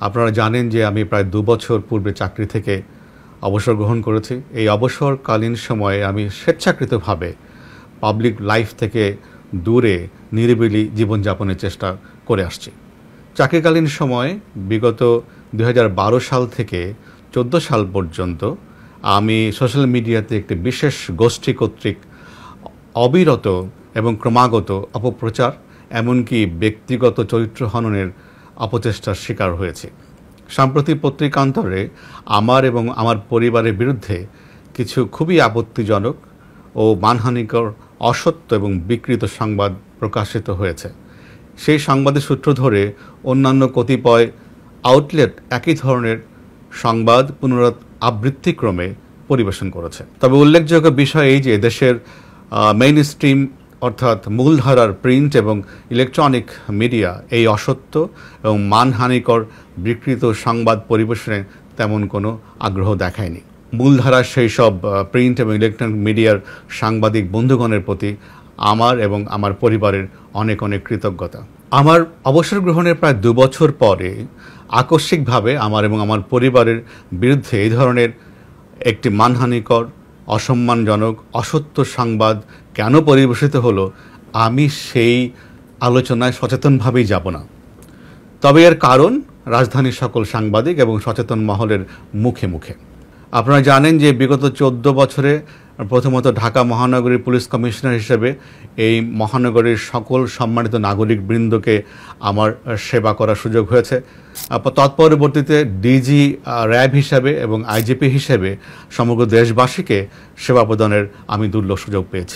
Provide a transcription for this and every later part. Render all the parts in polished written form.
আপনারা জানেন যে আমি প্রায় 2 বছর পূর্বে চাকরি থেকে অবসর গ্রহণ করেছি। এই অবসরকালীন সময়ে আমি স্বেচ্ছাকৃতভাবে পাবলিক লাইফ থেকে দূরে নিরিবিলি জীবনযাপনের চেষ্টা করে আসছি। চাকরিকালীন সময়ে বিগত 2012 সাল থেকে 14 সাল পর্যন্ত আমি সোশ্যাল মিডিয়াতে একটি বিশেষ গোষ্ঠী কর্তৃক অবিরত এবং ক্রমাগত অপপ্রচার এমনকি ব্যক্তিগত চরিত্র হননের অপচেষ্টার শিকার হয়েছে। সাম্প্রতিক পত্রিকান্তরে আমার এবং আমার পরিবারের বিরুদ্ধে কিছু খুবই আপত্তিজনক ও মানহানিকর অসত্য এবং বিকৃত সংবাদ প্রকাশিত হয়েছে। সেই সংবাদের সূত্র ধরে অন্যান্য কতিপয় আউটলেট একই ধরনের সংবাদ পুনরাবৃত্তিক্রমে পরিবেশন করেছে। তবে উল্লেখযোগ্য বিষয় এই যে দেশের মেইন স্ট্রিম অর্থাৎ মূলধারার প্রিন্ট এবং ইলেকট্রনিক মিডিয়া এই অসত্য এবং মানহানিকর বিকৃত সংবাদ পরিবেশনে তেমন কোনো আগ্রহ দেখায়নি। মূলধারার সেই সব প্রিন্ট এবং ইলেকট্রনিক মিডিয়ার সাংবাদিক বন্ধুগণের প্রতি আমার এবং আমার পরিবারের অনেক অনেক কৃতজ্ঞতা। আমার অবসর গ্রহণের প্রায় 2 বছর পরে আকস্মিকভাবে আমার এবং আমার পরিবারের বিরুদ্ধে এই ধরনের একটি মানহানিকর অসম্মানজনক অসত্য সংবাদ কেন পরিবেশিত হলো আমি সেই আলোচনায় সচেতনভাবেই যাব না। তবে এর কারণ রাজধানীর সকল সাংবাদিক এবং সচেতন মহলের মুখে মুখে। আপনারা জানেন যে বিগত 14 বছরে প্রথমত ঢাকা মহানগরীর পুলিশ কমিশনার হিসেবে এই মহানগরীর সকল সম্মানিত নাগরিকবৃন্দকে আমার সেবা করার সুযোগ হয়েছে। তৎপরবর্তীতে ডিজি র্যাব হিসাবে এবং আইজিপি হিসেবে সমগ্র দেশবাসীকে সেবা প্রদানের আমি দুর্লভ সুযোগ পেয়েছি।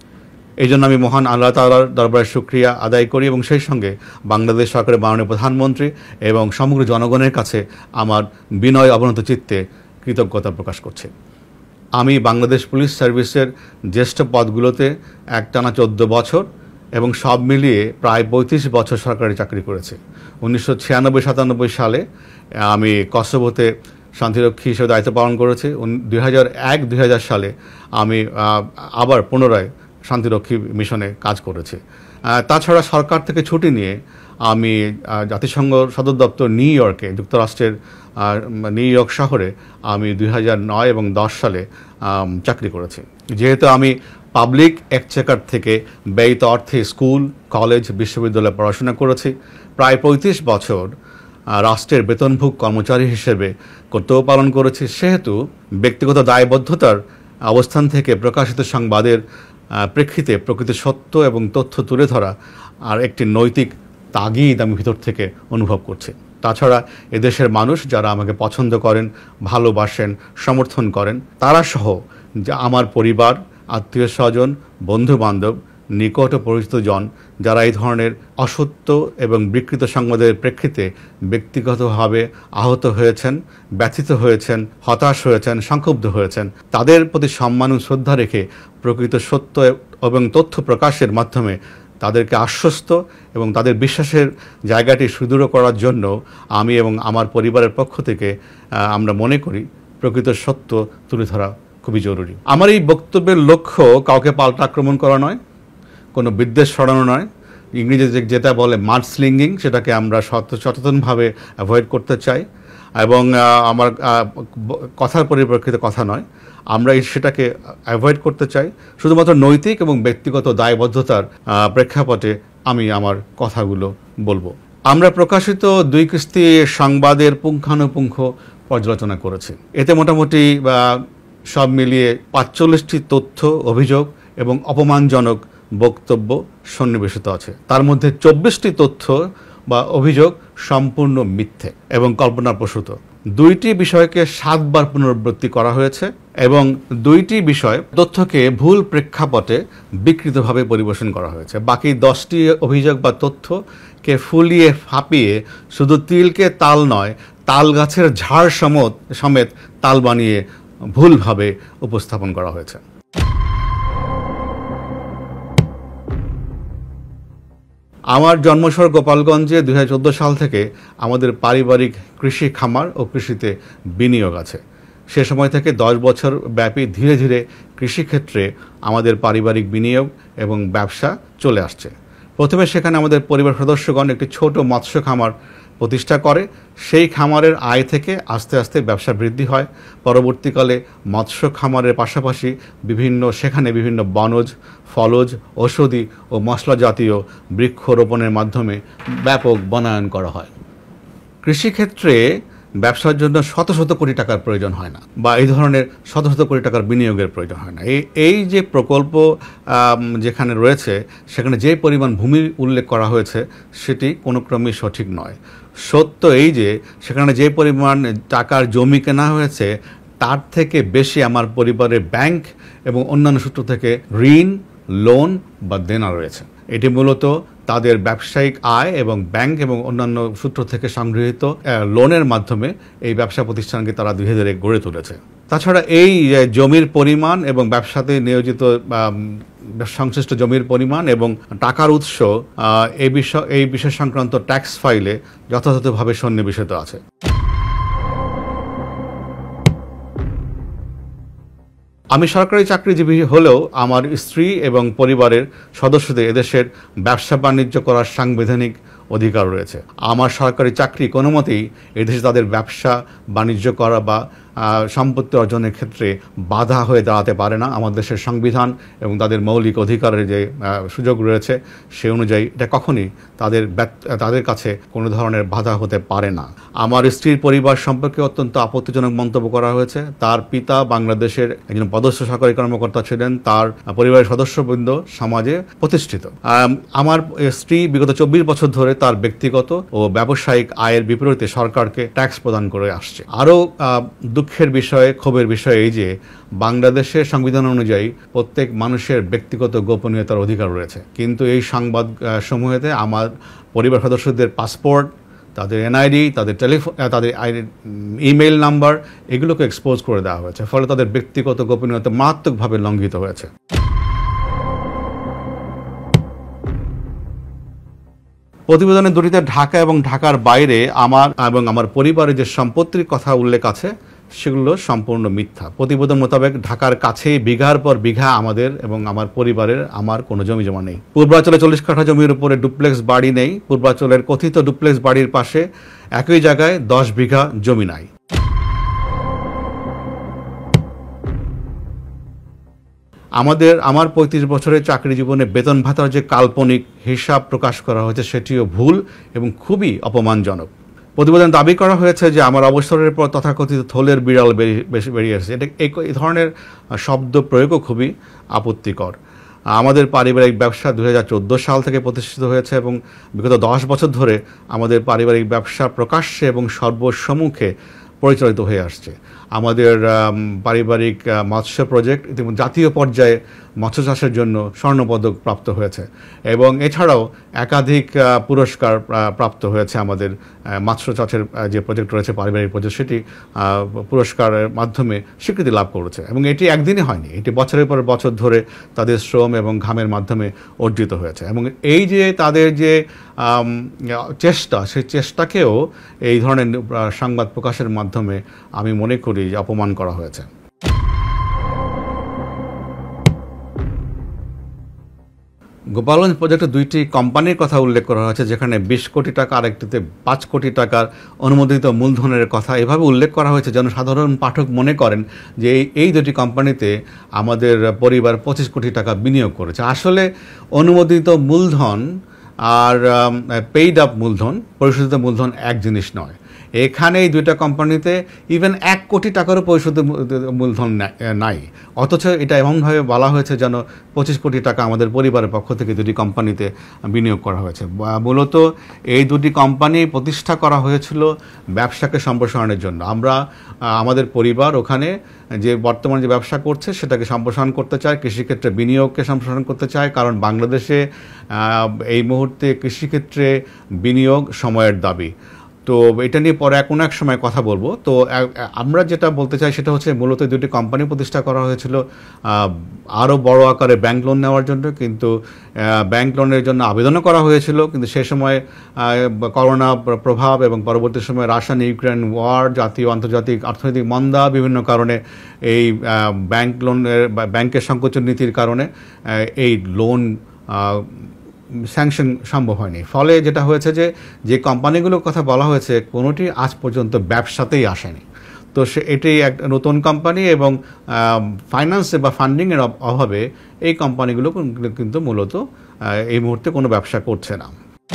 এই জন্য আমি মহান আল্লাহ তাআলার দরবারে শুকরিয়া আদায় করি এবং সেই সঙ্গে বাংলাদেশ সরকারের মাননীয় প্রধানমন্ত্রী এবং সমগ্র জনগণের কাছে আমার বিনয় অবনত চিত্তে কৃতজ্ঞতা প্রকাশ করছি। আমি বাংলাদেশ পুলিশ সার্ভিসের জ্যেষ্ঠ পদগুলোতে একটানা 14 বছর এবং সব মিলিয়ে প্রায় 35 বছর সরকারি চাকরি করেছি। 1996-97 সালে আমি কসোভোতে শান্তিরক্ষী হিসেবে দায়িত্ব পালন করেছি। 2001-2000 সালে আমি আবার পুনরায় শান্তিরক্ষী মিশনে কাজ করেছি। তাছাড়া সরকার থেকে ছুটি নিয়ে আমি জাতিসংঘ সদর দপ্তর নিউ ইয়র্কে যুক্তরাষ্ট্রের নিউ ইয়র্ক শহরে আমি 2009 এবং 10 সালে চাকরি করেছি। যেহেতু আমি পাবলিক এক্সচেকার থেকে ব্যয়িত অর্থে স্কুল কলেজ বিশ্ববিদ্যালয়ে পড়াশোনা করেছি, প্রায় 35 বছর রাষ্ট্রের বেতনভোগ কর্মচারী হিসেবে কর্তব্য পালন করেছি, সেহেতু ব্যক্তিগত দায়বদ্ধতার অবস্থান থেকে প্রকাশিত সংবাদের প্রেক্ষিতে প্রকৃত সত্য এবং তথ্য তুলে ধরা আর একটি নৈতিক তাগিদ আমি ভিতর থেকে অনুভব করছি। তাছাড়া এদেশের মানুষ যারা আমাকে পছন্দ করেন, ভালোবাসেন, সমর্থন করেন, তারা সহ যা আমার পরিবার, আত্মীয় স্বজন, বন্ধুবান্ধব, নিকট ও পরিচিত জন যারা এই ধরনের অসত্য এবং বিকৃত সংবাদের প্রেক্ষিতে ব্যক্তিগতভাবে আহত হয়েছেন, ব্যথিত হয়েছেন, হতাশ হয়েছেন, সংক্ষুব্ধ হয়েছেন, তাদের প্রতি সম্মান ও শ্রদ্ধা রেখে প্রকৃত সত্য এবং তথ্য প্রকাশের মাধ্যমে তাদেরকে আশ্বস্ত এবং তাদের বিশ্বাসের জায়গাটি সুদৃঢ় করার জন্য আমি এবং আমার পরিবারের পক্ষ থেকে আমরা মনে করি প্রকৃত সত্য তুলে ধরা খুবই জরুরি। আমার এই বক্তব্যের লক্ষ্য কাউকে পাল্টা আক্রমণ করা নয়, কোনো বিদ্বেষ ছড়ানো নয়। ইংরেজিতে যেটা বলে মাড স্লিঙ্গিং, সেটাকে আমরা সচেতনভাবে অ্যাভয়েড করতে চাই এবং আমার কথার পরিপ্রেক্ষিতে কথা নয়, আমরা সেটাকে অ্যাভয়েড করতে চাই। শুধুমাত্র নৈতিক এবং ব্যক্তিগত দায়বদ্ধতার প্রেক্ষাপটে আমি আমার কথাগুলো বলবো। আমরা প্রকাশিত 2 কিস্তি সংবাদের পুঙ্খানুপুঙ্খ পর্যালোচনা করেছি। এতে মোটামুটি সব মিলিয়ে 45টি তথ্য, অভিযোগ এবং অপমানজনক বক্তব্য সন্নিবেশিত আছে। তার মধ্যে 24টি তথ্য বা অভিযোগ সম্পূর্ণ মিথ্যে এবং কল্পনাপ্রসূত। 2টি বিষয়কে 7 বার পুনরাবৃত্তি করা হয়েছে এবং 2টি বিষয় তথ্যকে ভুল প্রেক্ষাপটে বিকৃতভাবে পরিবেশন করা হয়েছে। বাকি 10টি অভিযোগ বা তথ্যকে ফুলিয়ে ফাঁপিয়ে শুধু তিলকে তাল নয়, তাল গাছের ঝাড় সমেত তাল বানিয়ে ভুলভাবে উপস্থাপন করা হয়েছে। আমার জন্মশহর গোপালগঞ্জে 2014 সাল থেকে আমাদের পারিবারিক কৃষি খামার ও কৃষিতে বিনিয়োগ আছে। সে সময় থেকে 10 বছর ব্যাপী ধীরে ধীরে কৃষিক্ষেত্রে আমাদের পারিবারিক বিনিয়োগ এবং ব্যবসা চলে আসছে। প্রথমে সেখানে আমাদের পরিবার সদস্যগণ একটি ছোট মৎস্য খামার প্রতিষ্ঠা করে। সেই খামারের আয় থেকে আস্তে আস্তে ব্যবসা বৃদ্ধি হয়। পরবর্তীকালে মৎস্য খামারের পাশাপাশি সেখানে বিভিন্ন বনজ, ফলজ, ঔষধি ও মশলা জাতীয় বৃক্ষরোপণের মাধ্যমে ব্যাপক বনায়ন করা হয়। কৃষিক্ষেত্রে ব্যবসার জন্য শত শত কোটি টাকার প্রয়োজন হয় না, বা এই ধরনের শত শত কোটি টাকার বিনিয়োগের প্রয়োজন হয় না। এই যে প্রকল্প যেখানে রয়েছে, সেখানে যে পরিমাণ ভূমি উল্লেখ করা হয়েছে সেটি কোনো ক্রমেই সঠিক নয়। সত্য এই যে সেখানে যে পরিমাণ টাকার জমি কেনা হয়েছে, তার থেকে বেশি আমার পরিবারের ব্যাংক এবং অন্যান্য সূত্র থেকে ঋণ, লোন বা দেনা রয়েছে। এটি মূলত তাদের ব্যবসায়িক আয় এবং ব্যাংক এবং অন্যান্য সূত্র থেকে সংগৃহীত লোনের মাধ্যমে এই ব্যবসা প্রতিষ্ঠানকে তারা ধীরে ধীরে গড়ে তুলেছে। তাছাড়া এই জমির পরিমাণ এবং ব্যবসাতে নিয়োজিত সংশ্লিষ্ট জমির পরিমাণ এবং টাকার উৎস এই বিষয় সংক্রান্ত ট্যাক্স ফাইলে যথাযথভাবে সন্নিবেশিত আছে। আমি সরকারি চাকরিজীবী হলেও আমার স্ত্রী এবং পরিবারের সদস্যদের এদেশের ব্যবসা বাণিজ্য করার সাংবিধানিক অধিকার রয়েছে। আমার সরকারি চাকরি কোনো মতেই এদেশে তাদের ব্যবসা বাণিজ্য করা বা সম্পত্তি অর্জনের ক্ষেত্রে বাধা হয়ে দাঁড়াতে পারে না। আমাদের দেশের সংবিধান এবং তাদের মৌলিক অধিকারের যে সুযোগ রয়েছে, সে অনুযায়ী এটা কখনই তাদের কাছে কোনো ধরনের বাধা হতে পারে না। আমার স্ত্রীর পরিবার সম্পর্কে অত্যন্ত আপত্তিজনক মন্তব্য করা হয়েছে। তার পিতা বাংলাদেশের একজন পদস্থ সরকারি কর্মকর্তা ছিলেন, তার পরিবারের সদস্যবৃন্দ সমাজে প্রতিষ্ঠিত। আমার স্ত্রী বিগত 24 বছর ধরে তার ব্যক্তিগত ও ব্যবসায়িক আয়ের বিপরীতে সরকারকে ট্যাক্স প্রদান করে আসছে। আরও দুঃখের বিষয়, ক্ষোভের বিষয় এই যে বাংলাদেশের সংবিধান অনুযায়ী প্রত্যেক মানুষের ব্যক্তিগত গোপনীয়তার অধিকার রয়েছে, কিন্তু এই সংবাদ সমূহেতে আমার পরিবার সদস্যদের পাসপোর্ট, তাদের এনআইডি, তাদের ইমেইল নাম্বার এগুলোকে এক্সপোজ করে দেওয়া হয়েছে। ফলে তাদের ব্যক্তিগত গোপনীয়তা মারাত্মকভাবে লঙ্ঘিত হয়েছে। প্রতিবেদনের দুটিতে ঢাকা এবং ঢাকার বাইরে আমার এবং আমার পরিবারের যে সম্পত্তির কথা উল্লেখ আছে, সেগুলো সম্পূর্ণ মিথ্যা। প্রতিবেদন মোতাবেক ঢাকার কাছেই বিঘার পর বিঘা আমাদের এবং আমার পরিবারের কোনো জমি জমা নেই। পূর্বাঞ্চলে 40 কাঠা জমির উপরে ডুপ্লেক্স বাড়ি নেই। পূর্বাঞ্চলের কথিত ডুপ্লেক্স বাড়ির পাশে একই জায়গায় 10 বিঘা জমি নাই। আমার 35 বছরের চাকরি জীবনে বেতন ভাতার যে কাল্পনিক হিসাব প্রকাশ করা হয়েছে, সেটিও ভুল এবং খুবই অপমানজনক। প্রতিবেদন দাবি করা হয়েছে যে আমার অবসরের পর তথাকথিত থলের বিড়াল বেরিয়ে এসেছে। এই ধরনের শব্দ প্রয়োগও খুবই আপত্তিকর। আমাদের পারিবারিক ব্যবসা 2014 সাল থেকে প্রতিষ্ঠিত হয়েছে এবং বিগত 10 বছর ধরে আমাদের পারিবারিক ব্যবসা প্রকাশ্যে এবং সর্বসম্মুখে পরিচালিত হয়ে আসছে। আমাদের পারিবারিক মৎস্য প্রজেক্ট ইতিমধ্যে জাতীয় পর্যায়ে মৎস্য চাষের জন্য স্বর্ণপদক প্রাপ্ত হয়েছে এবং এছাড়াও একাধিক পুরস্কার প্রাপ্ত হয়েছে। আমাদের মৎস্য চাষের যে প্রজেক্ট রয়েছে, পারিবারিক প্রজেক্ট, সেটি পুরস্কারের মাধ্যমে স্বীকৃতি লাভ করেছে এবং এটি একদিনে হয়নি, এটি বছরের পর বছর ধরে তাদের শ্রম এবং ঘামের মাধ্যমে অর্জিত হয়েছে। এবং এই যে তাদের যে চেষ্টা, সেই চেষ্টাকেও এই ধরনের সংবাদ প্রকাশের মাধ্যমে আমি মনে করি যে অপমান করা হয়েছে। গোপালগঞ্জ প্রজেক্টে 2টি কোম্পানির কথা উল্লেখ করা হয়েছে, যেখানে 20 কোটি টাকা, আরেকটিতে 5 কোটি টাকার অনুমোদিত মূলধনের কথা এভাবে উল্লেখ করা হয়েছে যেন সাধারণ পাঠক মনে করেন যে এই 2টি কোম্পানিতে আমাদের পরিবার 25 কোটি টাকা বিনিয়োগ করেছে। আসলে অনুমোদিত মূলধন আর পেইড আপ মূলধন, পরিশোধিত মূলধন এক জিনিস নয়। এখানে এই 2টা কোম্পানিতে ইভেন 1 কোটি টাকারও পরিশোধিত মূলধন নাই, অথচ এটা এমনভাবে বলা হয়েছে যেন 25 কোটি টাকা আমাদের পরিবারের পক্ষ থেকে 2টি কোম্পানিতে বিনিয়োগ করা হয়েছে। মূলত এই 2টি কোম্পানি প্রতিষ্ঠা করা হয়েছিল ব্যবসাকে সম্প্রসারণের জন্য। আমাদের পরিবার ওখানে যে বর্তমানে যে ব্যবসা করছে সেটাকে সম্প্রসারণ করতে চায়, কৃষিক্ষেত্রে বিনিয়োগকে সম্প্রসারণ করতে চায়, কারণ বাংলাদেশে এই মুহূর্তে কৃষিক্ষেত্রে বিনিয়োগ সময়ের দাবি। তো এটা নিয়ে পরে কোনো এক সময় কথা বলবো। তো আমরা যেটা বলতে চাই সেটা হচ্ছে মূলত 2টি কোম্পানি প্রতিষ্ঠা করা হয়েছিল আরও বড় আকারে ব্যাংক লোন নেওয়ার জন্য, কিন্তু ব্যাংক লোনের জন্য আবেদনও করা হয়েছিল, কিন্তু সে সময় করোনা প্রভাব এবং পরবর্তী সময়ে রাশিয়া ইউক্রেন ওয়ার, জাতীয় আন্তর্জাতিক অর্থনৈতিক মন্দা, বিভিন্ন কারণে এই ব্যাংকের সংকোচন নীতির কারণে এই লোন স্যাংশন সম্ভব হয়নি। ফলে যেটা হয়েছে যে কোম্পানিগুলোর কথা বলা হয়েছে কোনোটি আজ পর্যন্ত ব্যবসাতেই আসেনি। তো এটি এক নতুন কোম্পানি এবং ফাইন্যান্সে বা ফান্ডিংয়ের অভাবে এই কোম্পানিগুলো কিন্তু মূলত এই মুহূর্তে কোনো ব্যবসা করছে না।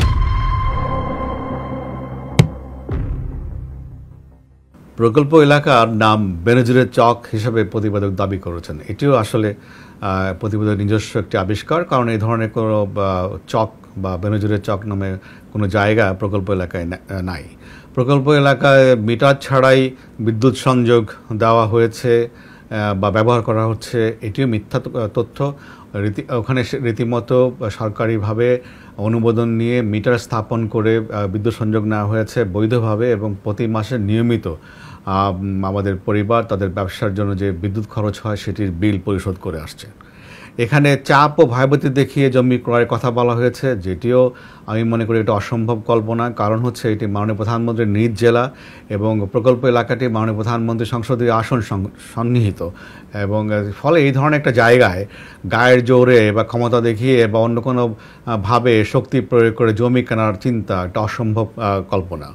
প্রকল্প এলাকার নাম বেনজিরের চক হিসেবে প্রতিবেদক দাবি করেছেন। এটিও আসলে প্রতিবেদক নিজস্ব একটি আবিষ্কার, কারণ এই ধরনের কোনো চক বা বেনজিরের চক নামে কোনো জায়গা প্রকল্প এলাকায় নাই। প্রকল্প এলাকায় মিটার ছাড়াই বিদ্যুৎ সংযোগ দেওয়া হয়েছে বা ব্যবহার করা হচ্ছে, এটিও মিথ্যা তথ্য। ওখানে রীতিমতো সরকারিভাবে অনুমোদন নিয়ে মিটার স্থাপন করে বিদ্যুৎ সংযোগ নেওয়া হয়েছে বৈধভাবে, এবং প্রতি মাসে নিয়মিত আমাদের পরিবার তাদের ব্যবসার জন্য যে বিদ্যুৎ খরচ হয় সেটির বিল পরিশোধ করে আসছে। এখানে চাপ ও ভয়ভীতি দেখিয়ে জমি ক্রয়ের কথা বলা হয়েছে, যেটিও আমি মনে করি এটা অসম্ভব কল্পনা। কারণ হচ্ছে এটি মাননীয় প্রধানমন্ত্রীর নিজ জেলা এবং প্রকল্প এলাকাটি মাননীয় প্রধানমন্ত্রীর সংসদীয় আসন সন্নিহিত, এবং ফলে এই ধরনের একটা জায়গায় গায়ের জোরে বা ক্ষমতা দেখিয়ে বা অন্য কোনো ভাবে শক্তি প্রয়োগ করে জমি কেনার চিন্তা একটা অসম্ভব কল্পনা।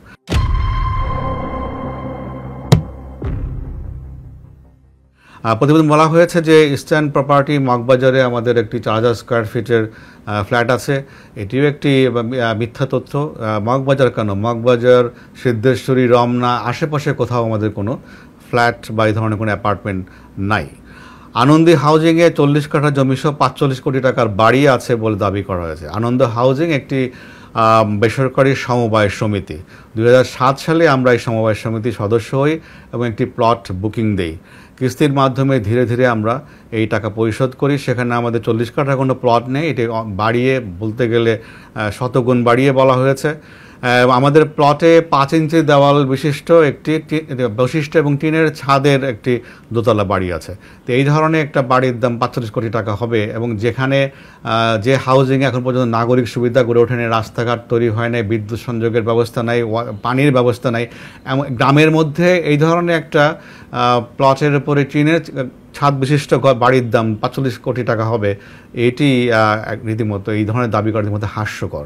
প্রতিবেদন বলা হয়েছে যে ইস্টার্ন প্রপার্টি মগবাজারে আমাদের একটি 4000 স্কোয়ার ফিটের ফ্ল্যাট আছে। এটিও একটি মিথ্যা তথ্য। মগবাজার কেন, মগবাজার, সিদ্ধেশ্বরী, রমনা আশেপাশে কোথাও আমাদের কোনো ফ্ল্যাট বা এই ধরনের কোনো অ্যাপার্টমেন্ট নাই। আনন্দী হাউজিংয়ে 40 কাঠা জমিসহ 45 কোটি টাকার বাড়ি আছে বলে দাবি করা হয়েছে। আনন্দ হাউজিং একটি বেসরকারি সমবায় সমিতি। 2007 সালে আমরা এই সমবায় সমিতির সদস্য হই এবং একটি প্লট বুকিং দেই। কিস্তির মাধ্যমে ধীরে ধীরে আমরা এই টাকা পরিশোধ করি। সেখানে আমাদের 40 কাঠা কোনো প্লট নেই, এটি বাড়িয়ে বলতে গেলে শতগুণ বাড়িয়ে বলা হয়েছে। আমাদের প্লটে 5 ইঞ্চি দেওয়াল বিশিষ্ট একটি বৈশিষ্ট্য এবং টিনের ছাদের একটি দোতলা বাড়ি আছে। তো এই ধরনের একটা বাড়ির দাম 45 কোটি টাকা হবে, এবং যেখানে যে হাউজিংয়ে এখন পর্যন্ত নাগরিক সুবিধা গড়ে ওঠেনি, রাস্তাঘাট তৈরি হয় নাই, বিদ্যুৎ সংযোগের ব্যবস্থা নাই, পানির ব্যবস্থা নাই, গ্রামের মধ্যে এই ধরনের একটা প্লটের উপরে টিনের ছাদ বিশিষ্ট বাড়ির দাম 45 কোটি টাকা হবে, এটি রীতিমতো এই ধরনের দাবি করার রীতিমতো হাস্যকর।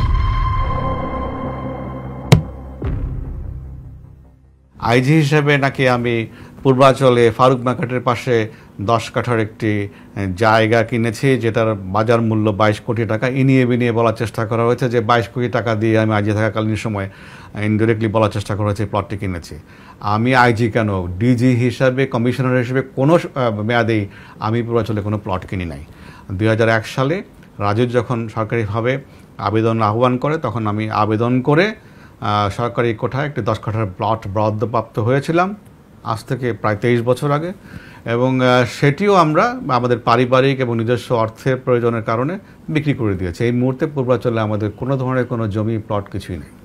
আইজি হিসেবে নাকি আমি পূর্বাঞ্চলে ফারুক মার্কেটের পাশে 10 কাঠার একটি জায়গা কিনেছি, যেটার বাজার মূল্য 22 কোটি টাকা। ইনিয়ে বিনিয়ে বলার চেষ্টা করা হয়েছে যে 22 কোটি টাকা দিয়ে আমি আইজি থাকাকালীন সময় ইনডিরেক্টলি বলার চেষ্টা করা হয়েছে প্লটটি কিনেছি। আমি আইজি কেন, ডিজি হিসাবে, কমিশনার হিসেবে কোনো মেয়াদেই আমি পূর্বাঞ্চলে কোনো প্লট কিনি নাই। 2001 সালে রাজু যখন সরকারিভাবে আবেদন আহ্বান করে, তখন আমি আবেদন করে সরকারি কোঠায় একটি 10 কাঠার প্লট বরাদ্দপ্রাপ্ত হয়েছিলাম, আজ থেকে প্রায় 23 বছর আগে, এবং সেটিও আমরা আমাদের পারিবারিক এবং নিজস্ব অর্থের প্রয়োজনের কারণে বিক্রি করে দিয়েছি। এই মুহূর্তে পূর্বাঞ্চলে আমাদের কোনো ধরনের কোনো জমি প্লট কিছুই নেই।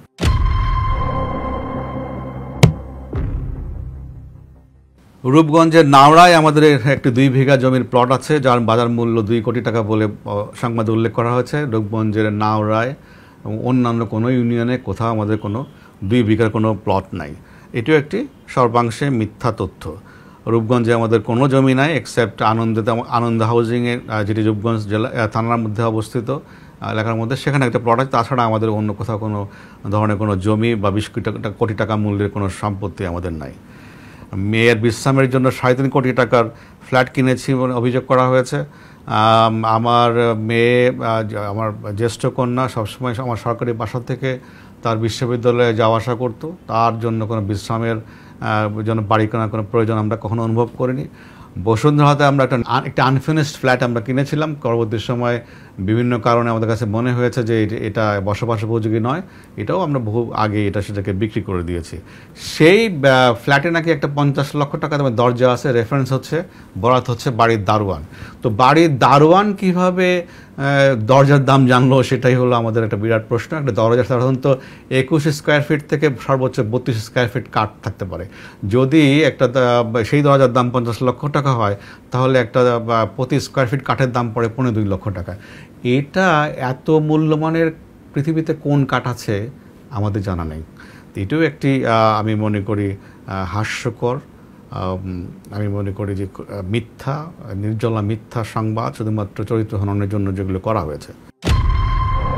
রূপগঞ্জের নাওড়ায় আমাদের একটি 2 বিঘা জমির প্লট আছে, যার বাজার মূল্য 2 কোটি টাকা বলে সংবাদে উল্লেখ করা হয়েছে। রূপগঞ্জের নাওড়ায় এবং অন্যান্য কোনো ইউনিয়নে কোথাও আমাদের কোনো 2 বিঘার কোনো প্লট নাই। এটিও একটি সর্বাংশে মিথ্যা তথ্য। রূপগঞ্জে আমাদের কোনো জমি নাই এক্সেপ্ট আনন্দ হাউজিংয়ে, যেটি রূপগঞ্জ জেলা থানার মধ্যে অবস্থিত এলাকার মধ্যে, সেখানে একটা প্লট আছে। তাছাড়া আমাদের অন্য কোথাও কোনো ধরনের কোনো জমি বা 20 কোটি টাকা মূল্যের কোনো সম্পত্তি আমাদের নাই। মেয়ের বিশ্রামের জন্য 3.5 কোটি টাকার ফ্ল্যাট কিনেছি বলে অভিযোগ করা হয়েছে। আমার মেয়ে, আমার জ্যেষ্ঠ কন্যা সবসময় আমার সরকারি বাসা থেকে তার বিশ্ববিদ্যালয়ে যাওয়া আসা করতো, তার জন্য কোনো বিশ্রামের জন্য বাড়ি কেনার কোনো প্রয়োজন আমরা কখনো অনুভব করিনি। বসুন্ধরাতে আমরা একটা আনফিনিশড ফ্ল্যাট আমরা কিনেছিলাম, পরবর্তী সময় বিভিন্ন কারণে আমাদের কাছে মনে হয়েছে যে এটা বসবাস উপযোগী নয়, এটাও আমরা বহু আগে সেটাকে বিক্রি করে দিয়েছি। সেই ফ্ল্যাটে নাকি একটা 50 লক্ষ টাকা দামের দরজা আছে, রেফারেন্স হচ্ছে, বরাত হচ্ছে বাড়ির দারোয়ান। তো বাড়ির দারোয়ান কিভাবে দরজার দাম জানলো, সেটাই হলো আমাদের একটা বিরাট প্রশ্ন। একটা দরজা সাধারণত 21 স্কোয়ার ফিট থেকে সর্বোচ্চ 32 স্কোয়ার ফিট কাঠ থাকতে পারে। যদি একটা সেই দরজার দাম 50 লক্ষ টাকা হয়, তাহলে একটা প্রতি স্কোয়ার ফিট কাঠের দাম পড়ে 2.5 লক্ষ টাকা। এটা এত মূল্যমানের পৃথিবীতে কোন কাঠ আছে আমাদের জানা নেই। এটাও একটি আমি মনে করি হাস্যকর, আমি মনে করি যে মিথ্যা, নির্জলা মিথ্যা সংবাদ, শুধুমাত্র চরিত্র হননের জন্য যেগুলো করা হয়েছে।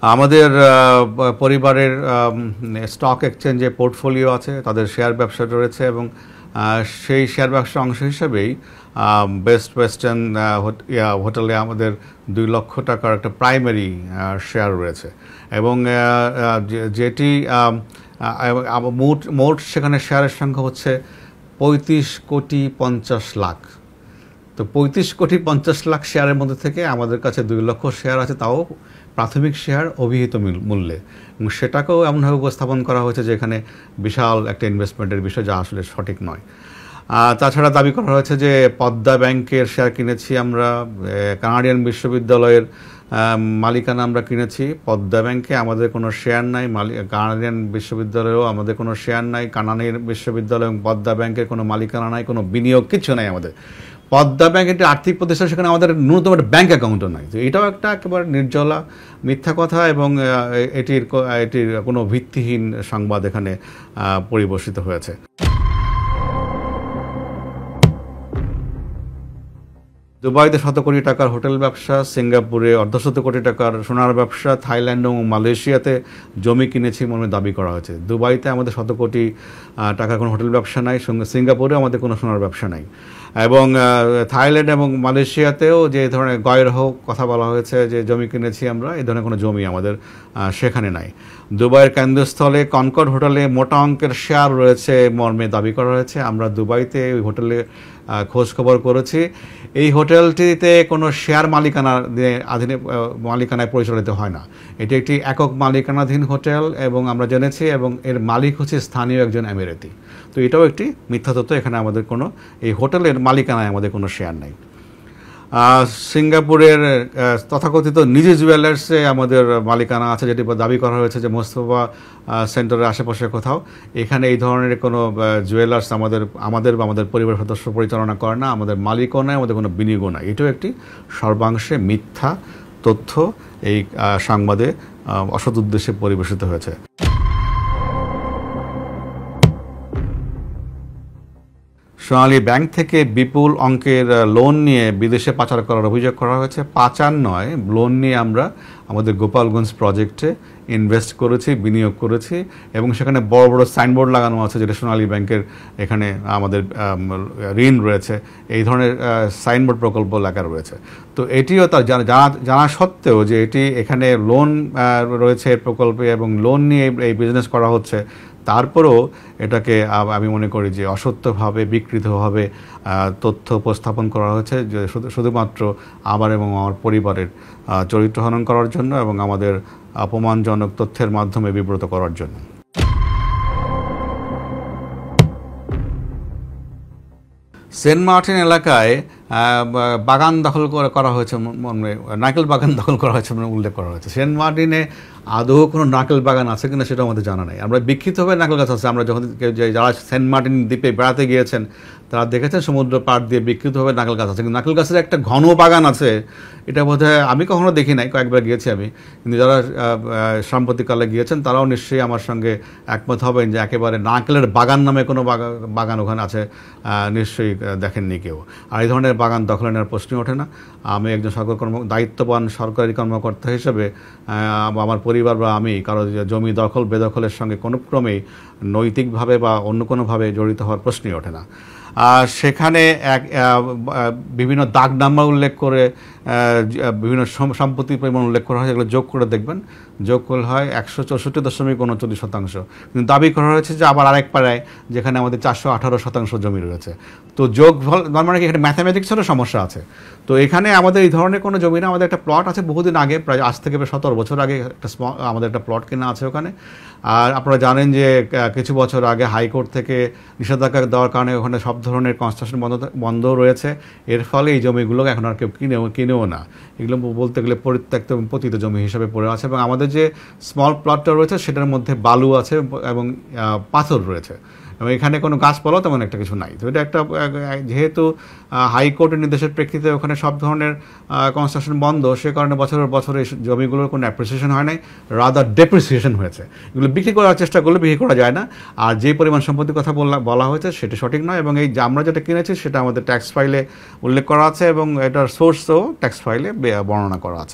আমাদের পরিবারের স্টক এক্সচেঞ্জে পোর্টফোলিও আছে, তাদের শেয়ার ব্যবসা রয়েছে এবং সেই শেয়ার ব্যবসার অংশ হিসেবেই বেস্ট ওয়েস্টার্ন হোটেলে আমাদের 2 লক্ষ টাকার একটা প্রাইমারি শেয়ার রয়েছে এবং যেটি মোট সেখানে শেয়ারের সংখ্যা হচ্ছে 35,50,00,000। তো 35,50,00,000 শেয়ারের মধ্যে থেকে আমাদের কাছে 2 লক্ষ শেয়ার আছে, তাও প্রাথমিক শেয়ার অভিহিত মূল্যে, এবং সেটাকেও এমনভাবে উপস্থাপন করা হয়েছে যে এখানে বিশাল একটা ইনভেস্টমেন্টের বিষয়, যা আসলে সঠিক নয়। তাছাড়া দাবি করা হয়েছে যে পদ্মা ব্যাংকের শেয়ার কিনেছি আমরা, কানাডিয়ান বিশ্ববিদ্যালয়ের মালিকানা আমরা কিনেছি। পদ্মা ব্যাংকে আমাদের কোনো শেয়ার নাই, কানাডিয়ান বিশ্ববিদ্যালয়েও আমাদের কোনো শেয়ার নাই, কানাডিয়ান বিশ্ববিদ্যালয় এবং পদ্মা ব্যাংকের কোনো মালিকানা নাই, কোনো বিনিয়োগ কিছু নাই আমাদের। পদ্মা ব্যাংক একটি আর্থিক প্রতিষ্ঠান, সেখানে আমাদের ন্যূনতম একটা ব্যাংক অ্যাকাউন্টও নাই। তো এটাও একটা একেবারে নির্জলা মিথ্যা কথা এবং এটির কোনো ভিত্তিহীন সংবাদ এখানে পরিবেশিত হয়েছে। দুবাইতে 100 কোটি টাকার হোটেল ব্যবসা, সিঙ্গাপুরে 1.5 কোটি টাকার সোনার ব্যবসা, থাইল্যান্ড এবং মালয়েশিয়াতে জমি কিনেছি মনে দাবি করা হয়েছে। দুবাইতে আমাদের 100 কোটি টাকার কোনো হোটেল ব্যবসা নাই, সিঙ্গাপুরে আমাদের কোনো সোনার ব্যবসা নাই এবং থাইল্যান্ড এবং মালয়েশিয়াতেও যে ধরনের গয়রহ কথা বলা হয়েছে যে জমি কিনেছি আমরা, এই ধরনের কোনো জমি আমাদের সেখানে নাই। দুবাইয়ের কেন্দ্রস্থলে কনকর্ড হোটেলে মোটা অঙ্কের শেয়ার রয়েছে মর্মে দাবি করা হয়েছে। আমরা দুবাইতে ওই হোটেলে খোঁজ খবর করেছি। এই হোটেলটিতে কোনো শেয়ার মালিকানায় পরিচালিত হয় না। এটি একটি একক মালিকানাধীন হোটেল এবং আমরা জেনেছি, এবং এর মালিক হচ্ছে স্থানীয় একজন আমিরাতি। তো এটাও একটি মিথ্যা তথ্য। এখানে আমাদের কোনো, এই হোটেলের মালিকানায় আমাদের কোনো শেয়ার নেই। সিঙ্গাপুরের তথাকথিত নিজে জুয়েলার্সে আমাদের মালিকানা আছে, যেটি দাবি করা হয়েছে যে মোস্তফা সেন্টারের আশেপাশে কোথাও। এখানে এই ধরনের কোনো জুয়েলার্স আমাদের বা আমাদের পরিবারের সদস্য পরিচালনা করে না, আমাদের মালিকও নয়, আমাদের কোনো বিনিয়োগও নাই। এটাও একটি সর্বাংশে মিথ্যা তথ্য এই সংবাদে অসৎ উদ্দেশ্যে পরিবেশিত হয়েছে। সোনালী ব্যাংক থেকে বিপুল অঙ্কের লোন নিয়ে বিদেশে পাচার করার অভিযোগ করা হয়েছে। পাচার নয়, লোন নিয়ে আমরা আমাদের গোপালগঞ্জ প্রজেক্টে ইনভেস্ট করেছি, বিনিয়োগ করেছি এবং সেখানে বড় বড় সাইনবোর্ড লাগানো আছে যেটা সোনালী ব্যাংকের এখানে আমাদের ঋণ রয়েছে, এই ধরনের সাইনবোর্ড প্রকল্প লেখা রয়েছে। তো এটিও তার জানা সত্ত্বেও যে এটি এখানে লোন রয়েছে প্রকল্পে এবং লোন নিয়ে এই বিজনেস করা হচ্ছে, তারপরেও এটাকে আমি মনে করি যে অসত্যভাবে বিকৃতভাবে তথ্য উপস্থাপন করা হয়েছে, যে শুধুমাত্র আমার এবং আমার পরিবারের চরিত্র হনন করার জন্য এবং আমাদের অপমানজনক তথ্যের মাধ্যমে বিব্রত করার জন্য। সেন্ট মার্টিন এলাকায় বাগান দখল করা হয়েছে, নারকেল বাগান দখল করা হয়েছে উল্লেখ করা হয়েছে। সেন্ট মার্টিনে আদৌ কোনো নারকেল বাগান আছে কিনা সেটা আমাদের জানা নেই। আমরা বিক্ষিপ্তভাবে নারকেল গাছ আছে, আমরা যখন যারা সেন্ট মার্টিন দ্বীপে বেড়াতে গিয়েছেন তারা দেখেছেন সমুদ্র পাড় দিয়ে বিক্ষিপ্তভাবে নারকেল গাছ আছে, কিন্তু নারকেল গাছের একটা ঘন বাগান আছে এটা বোধহয় আমি কখনো দেখি নাই, কয়েকবার গিয়েছি আমি, কিন্তু যারা সাম্প্রতিককালে গিয়েছেন তারাও নিশ্চয়ই আমার সঙ্গে একমত হবেন যে একেবারে নারকেলের বাগান নামে কোনো বাগান ওখানে আছে নিশ্চয়ই দেখেননি কেউ। আর এই ধরনের বাগান দখলে নেওয়ার প্রশ্নই ওঠে না। আমি একজন দায়িত্ববান সরকারি কর্মকর্তা হিসেবে আমার পরিবার বা আমি কারো জমি দখল বেদখলের সঙ্গে কোনো ক্রমেই নৈতিকভাবে বা অন্য কোনোভাবে জড়িত হওয়ার প্রশ্নই ওঠে না। সেখানে বিভিন্ন দাগ নাম্বার উল্লেখ করে বিভিন্ন সম্পত্তির পরিমাণ উল্লেখ করা হয়, এগুলো যোগ করে দেখবেন, যোগ করলে হয় 164.39%। কিন্তু দাবি করা হয়েছে যে আবার আরেক পাড়ায় যেখানে আমাদের 418% জমি রয়েছে। তো যোগ মানে কি এখানে ম্যাথামেটিক্সেরও সমস্যা আছে। তো এখানে আমাদের এই ধরনের কোনো জমি না, আমাদের একটা প্লট আছে বহুদিন আগে, প্রায় আজ থেকে 17 বছর আগে আমাদের একটা প্লট কেনা আছে ওখানে। আর আপনারা জানেন যে কিছু বছর আগে হাইকোর্ট থেকে নিষেধাজ্ঞা দেওয়ার কারণে ওখানে সব ধরনের কনস্ট্রাকশন বন্ধ রয়েছে। এর ফলে এই জমিগুলো এখন আর কেউ কিনেও না, এগুলো বলতে গেলে পরিত্যক্ত এবং পতিত জমি হিসাবে পড়ে আছে। এবং আমাদের যে স্মল প্লটটা রয়েছে সেটার মধ্যে বালু আছে এবং পাথর রয়েছে, এবং এখানে কোনো গাছপালাও তেমন একটা কিছু নাই। তো এটা একটা, যেহেতু হাইকোর্টের নির্দেশের প্রেক্ষিতে ওখানে সব ধরনের কনস্ট্রাকশন বন্ধ, সে কারণে বছরের বছর এই জমিগুলোর কোনো অ্যাপ্রিসিয়েশন হয় নাই, রাদার ডেপ্রিসিয়েশন হয়েছে। এগুলো বিক্রি করার চেষ্টা করলে বিক্রি করা যায় না। আর যে পরিমাণ সম্পত্তির কথা বলা হয়েছে সেটা সঠিক নয়, এবং এই যে আমরা যেটা কিনেছি সেটা আমাদের ট্যাক্স ফাইলে উল্লেখ করা আছে এবং এটার সোর্সও ট্যাক্স ফাইলে বর্ণনা করা আছে।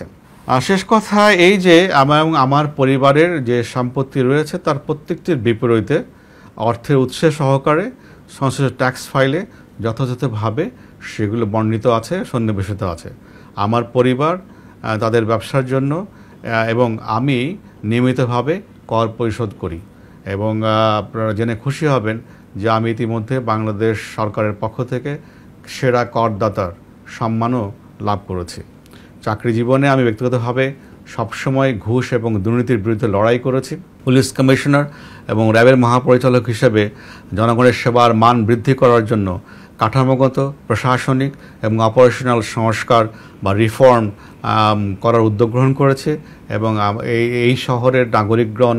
শেষ কথা এই যে আমার এবং আমার পরিবারের যে সম্পত্তি রয়েছে তার প্রত্যেকটির বিপরীতে অর্থের উৎস সহকারে সংশ্লিষ্ট ট্যাক্স ফাইলে যথাযথভাবে সেগুলো বর্ণিত আছে, সন্নিবেশিত আছে। আমার পরিবার তাদের ব্যবসার জন্য এবং আমি নিয়মিতভাবে কর পরিশোধ করি এবং আপনারা জেনে খুশি হবেন যে আমি ইতিমধ্যে বাংলাদেশ সরকারের পক্ষ থেকে সেরা করদাতার সম্মানও লাভ করেছি। চাকরি জীবনে আমি ব্যক্তিগতভাবে সবসময় ঘুষ এবং দুর্নীতির বিরুদ্ধে লড়াই করেছি। পুলিশ কমিশনার এবং র্যাবের মহাপরিচালক হিসেবে জনগণের সেবার মান বৃদ্ধি করার জন্য কাঠামোগত, প্রশাসনিক এবং অপারেশনাল সংস্কার বা রিফর্ম করার উদ্যোগ গ্রহণ করেছে এবং এই শহরের নাগরিকগণ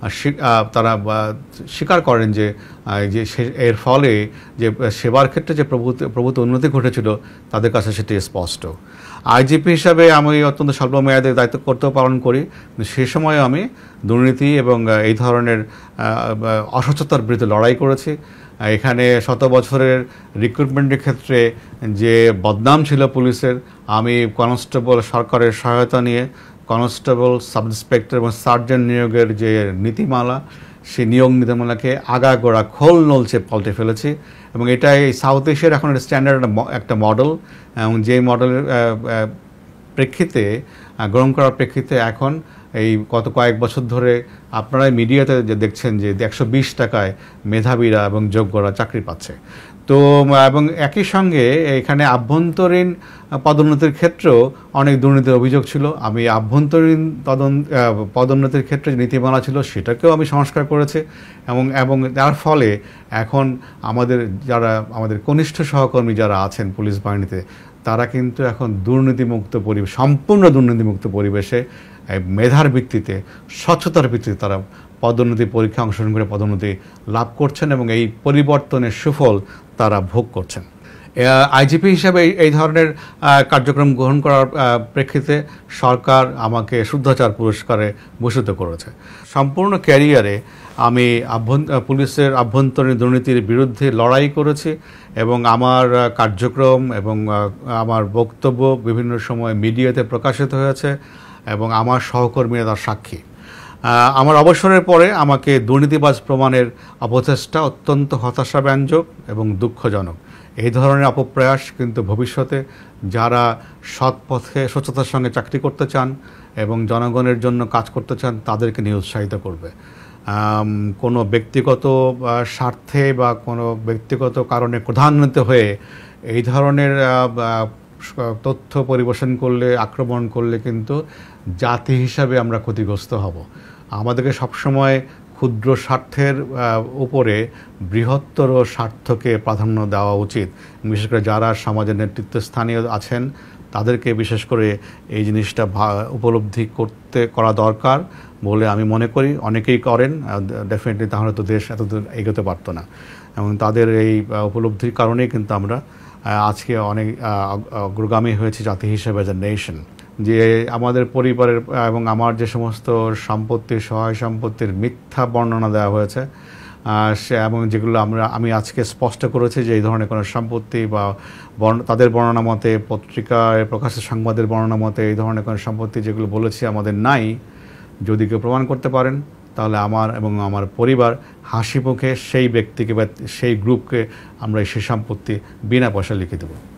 তারা স্বীকার করেন যে এর ফলে যে সেবার ক্ষেত্রে যে প্রভূত উন্নতি ঘটেছিল তাদের কাছে সেটি স্পষ্ট। আইজিপি হিসাবে আমি অত্যন্ত স্বল্পমেয়াদে দায়িত্ব কর্তব্য পালন করি, সে সময় আমি দুর্নীতি এবং এই ধরনের অস্বচ্ছতার বিরুদ্ধে লড়াই করেছি। এখানে শত বছরের রিক্রুটমেন্টের ক্ষেত্রে যে বদনাম ছিল পুলিশের, আমি কনস্টেবল সরকারের সহায়তা নিয়ে কনস্টেবল, সাব ইন্সপেক্টর এবং সার্জেন্ট নিয়োগের যে নীতিমালা, সেই নিয়োগ নীতিমালাকে আগাগোড়া খোল নলচে পাল্টে ফেলেছি এবং এটাই সাউথ এশিয়ার এখন স্ট্যান্ডার্ড একটা মডেল এবং যে মডেলের প্রেক্ষিতে গ্রহণ করার প্রেক্ষিতে এখন এই গত কয়েক বছর ধরে আপনারা মিডিয়াতে যে দেখছেন যে 120 টাকায় মেধাবীরা এবং যোগ্যরা চাকরি পাচ্ছে। তো এবং একই সঙ্গে এখানে আভ্যন্তরীণ পদোন্নতির ক্ষেত্রেও অনেক দুর্নীতির অভিযোগ ছিল। আমি আভ্যন্তরীণ পদোন্নতির ক্ষেত্রে যে নীতিমালা ছিল সেটাকেও আমি সংস্কার করেছি এবং তার ফলে এখন আমাদের কনিষ্ঠ সহকর্মী যারা আছেন পুলিশ বাহিনীতে তারা কিন্তু এখন সম্পূর্ণ দুর্নীতিমুক্ত পরিবেশে মেধার ভিত্তিতে, স্বচ্ছতার ভিত্তিতে তারা পদোন্নতি পরীক্ষা অংশগ্রহণ করে পদোন্নতি লাভ করছেন এবং এই পরিবর্তনের সুফল তারা ভোগ করছেন। আইজিপি হিসাবে এই ধরনের কার্যক্রম গ্রহণ করার প্রেক্ষিতে সরকার আমাকে শুদ্ধাচার পুরস্কারে ভূষিত করেছে। সম্পূর্ণ ক্যারিয়ারে আমি পুলিশের আভ্যন্তরীণ দুর্নীতির বিরুদ্ধে লড়াই করেছি এবং আমার কার্যক্রম এবং আমার বক্তব্য বিভিন্ন সময় মিডিয়াতে প্রকাশিত হয়েছে এবং আমার সহকর্মীরা তার সাক্ষী। আমার অবসরের পরে আমাকে দুর্নীতিবাজ প্রমাণের অপচেষ্টা অত্যন্ত হতাশাব্যঞ্জক এবং দুঃখজনক। এই ধরনের অপপ্রয়াস কিন্তু ভবিষ্যতে যারা সৎ পথে স্বচ্ছতার সঙ্গে চাকরি করতে চান এবং জনগণের জন্য কাজ করতে চান তাদেরকে নিরুৎসাহিত করবে। কোনো ব্যক্তিগত স্বার্থে বা কোনো ব্যক্তিগত কারণে ক্রোধান্বিত হয়ে এই ধরনের তথ্য পরিবেশন করলে, আক্রমণ করলে কিন্তু জাতি হিসাবে আমরা ক্ষতিগ্রস্ত হব। আমাদেরকে সবসময় ক্ষুদ্র স্বার্থের উপরে বৃহত্তর স্বার্থকে প্রাধান্য দেওয়া উচিত। বিশেষ করে যারা সমাজের নেতৃত্বস্থানীয় আছেন তাদেরকে বিশেষ করে এই জিনিসটা উপলব্ধি করা দরকার বলে আমি মনে করি। অনেকেই করেন, ডেফিনেটলি তাহলে তো দেশ এতদূর এগোতে পারতো না এবং তাদের এই উপলব্ধির কারণেই কিন্তু আমরা আজকে অনেক অগ্রগামী হয়েছে জাতি হিসেবে অ্যাজ এ নেশন। যে আমাদের পরিবারের এবং আমার যে সমস্ত সহায় সম্পত্তির মিথ্যা বর্ণনা দেওয়া হয়েছে এবং যেগুলো আমি আজকে স্পষ্ট করেছি যে এই ধরনের কোনো সম্পত্তি বা তাদের বর্ণনা মতে, পত্রিকায় প্রকাশের সংবাদের বর্ণনা মতে এই ধরনের কোনো সম্পত্তি যেগুলো বলেছি আমাদের নাই, যদি কেউ প্রমাণ করতে পারেন তাহলে আমার এবং আমার পরিবার হাসি মুখে সেই ব্যক্তিকে বা সেই গ্রুপকে আমরা সেই সম্পত্তি বিনা পয়সা লিখে দেব।